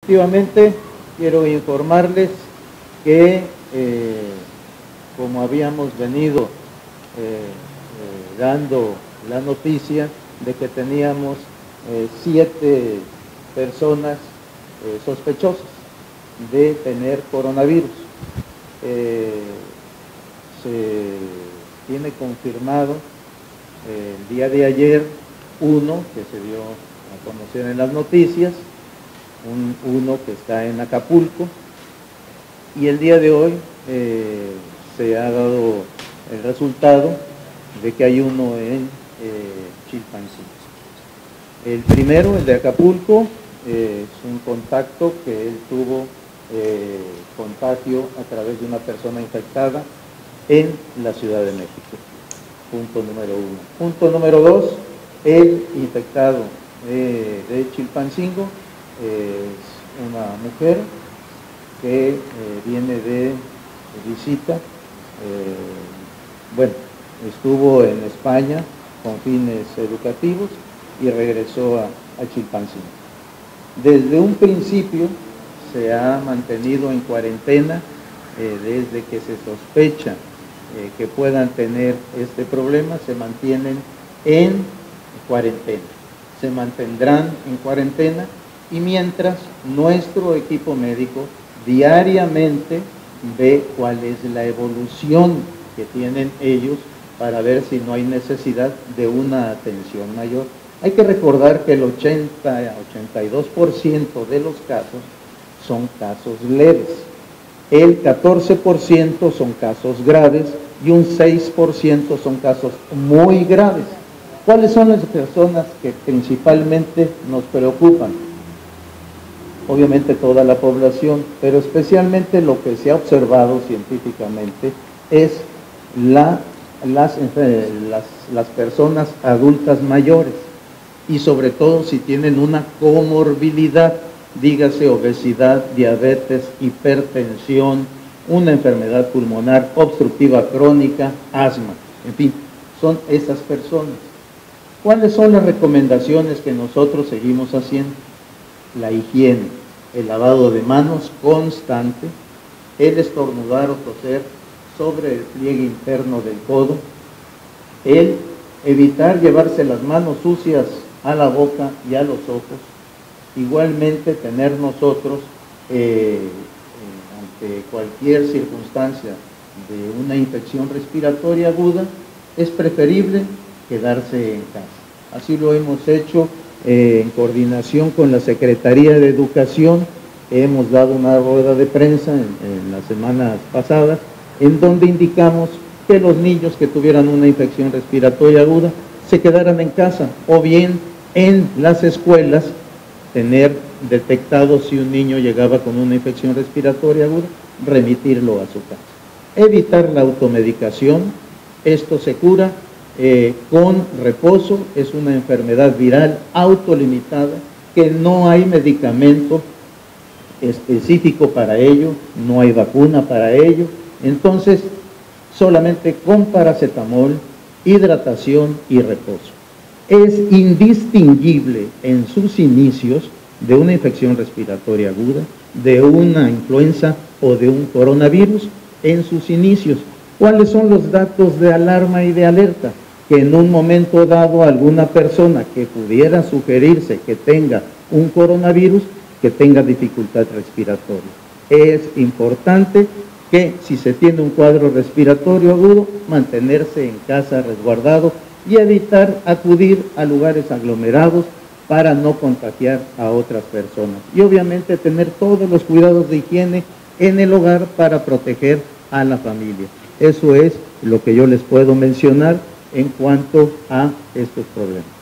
Efectivamente, quiero informarles que, como habíamos venido dando la noticia de que teníamos 7 personas sospechosas de tener coronavirus, se tiene confirmado el día de ayer uno que se dio a conocer en las noticias, uno que está en Acapulco, y el día de hoy se ha dado el resultado de que hay uno en Chilpancingo. El primero, el de Acapulco, es un contacto que él tuvo contagio a través de una persona infectada en la Ciudad de México. Punto número 1. Punto número 2, el infectado de Chilpancingo es una mujer que viene de visita, estuvo en España con fines educativos y regresó a Chilpancingo. Desde un principio se ha mantenido en cuarentena desde que se sospecha que puedan tener este problema, se mantienen en cuarentena, se mantendrán en cuarentena, y mientras nuestro equipo médico diariamente ve cuál es la evolución que tienen ellos para ver si no hay necesidad de una atención mayor. Hay que recordar que el 80-82% de los casos son casos leves, el 14% son casos graves y un 6% son casos muy graves. ¿Cuáles son las personas que principalmente nos preocupan? Obviamente toda la población, pero especialmente lo que se ha observado científicamente es las personas adultas mayores, y sobre todo si tienen una comorbilidad, dígase obesidad, diabetes, hipertensión, una enfermedad pulmonar obstructiva crónica, asma, en fin, son esas personas. ¿Cuáles son las recomendaciones que nosotros seguimos haciendo? La higiene, el lavado de manos constante, el estornudar o toser sobre el pliegue interno del codo, el evitar llevarse las manos sucias a la boca y a los ojos. Igualmente tener nosotros, ante cualquier circunstancia de una infección respiratoria aguda, es preferible quedarse en casa. Así lo hemos hecho en coordinación con la Secretaría de Educación. Hemos dado una rueda de prensa en las semanas pasadas, en donde indicamos que los niños que tuvieran una infección respiratoria aguda se quedaran en casa, o bien en las escuelas tener detectado si un niño llegaba con una infección respiratoria aguda, remitirlo a su casa. Evitar la automedicación, esto se cura con reposo, es una enfermedad viral autolimitada que no hay medicamento específico para ello, no hay vacuna para ello, entonces solamente con paracetamol, hidratación y reposo. Es indistinguible en sus inicios de una infección respiratoria aguda, de una influenza o de un coronavirus en sus inicios. ¿Cuáles son los datos de alarma y de alerta? Que en un momento dado alguna persona que pudiera sugerirse que tenga un coronavirus, que tenga dificultad respiratoria. Es importante que si se tiene un cuadro respiratorio agudo, mantenerse en casa resguardado y evitar acudir a lugares aglomerados para no contagiar a otras personas. Y obviamente tener todos los cuidados de higiene en el hogar para proteger a la familia. Eso es lo que yo les puedo mencionar en cuanto a estos problemas.